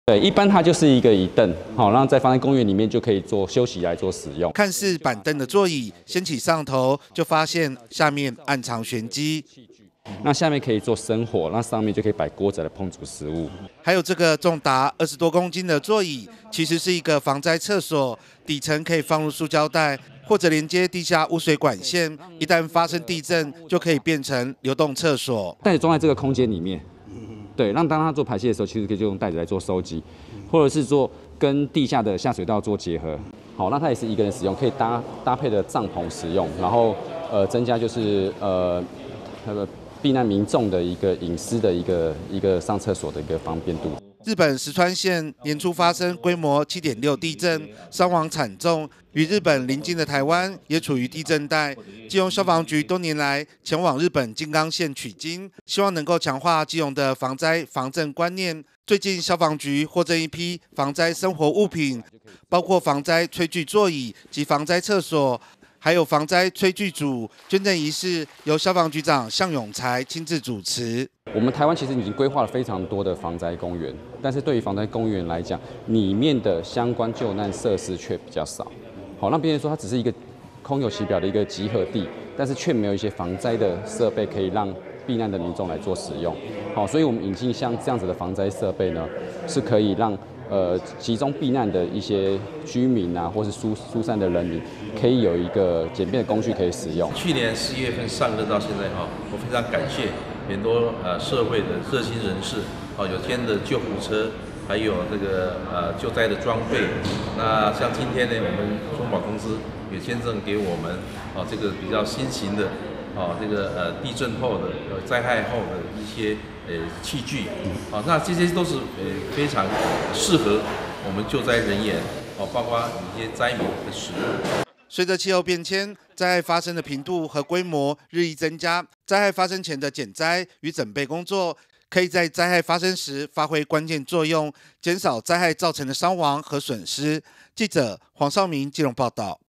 对，一般它就是一个椅凳，好，让在防灾公园里面就可以做休息来做使用。 看似板凳的座椅，掀起上头就发现下面暗藏玄机。 那下面可以做生火，那上面就可以摆锅子来烹煮食物。 还有这个重达20多公斤的座椅，其实是一个防灾厕所，底层可以放入塑胶袋，或者连接地下污水管线，一旦发生地震，就可以变成流动厕所。 袋子装在这个空间里面，对，让当它做排泄的时候，其实可以就用袋子来做收集，或者是做跟地下的下水道做结合。好，那它也是一个人使用，可以搭配的帐篷使用，然后增加就是那个避难民众的一个隐私的一个上厕所的一个方便度。 日本石川县年初发生规模7.6地震，伤亡惨重。与日本邻近的台湾也处于地震带。基隆消防局多年来前往日本静冈县取经，希望能够强化基隆的防灾防震观念。最近消防局获赠一批防灾生活物品，包括防灾炊具座椅及防灾厕所。还有防灾炊具组捐赠仪式，由消防局长向永才亲自主持。 我们台湾其实已经规划了非常多的防灾公园，但是对于防灾公园来讲，里面的相关救难设施却比较少。好，让别人说它只是一个空有其表的一个集合地，但是却没有一些防灾的设备可以让避难的民众来做使用。好，所以我们引进像这样子的防灾设备呢，是可以让集中避难的一些居民啊，或是疏散的人民，可以有一个简便的工具可以使用。 去年4月份上任到现在我非常感谢很多社会的热心人士有添的救护车，还有这个救灾的装备。那像今天呢，我们中保公司也捐赠给我们这个比较新型的这个地震后的灾害后的一些器具，那这些都是非常适合我们救灾人员包括一些灾民的使用。 随着气候变迁，灾害发生的频度和规模日益增加，灾害发生前的减灾与准备工作，可以在灾害发生时发挥关键作用，减少灾害造成的伤亡和损失。记者黄绍明基隆报道。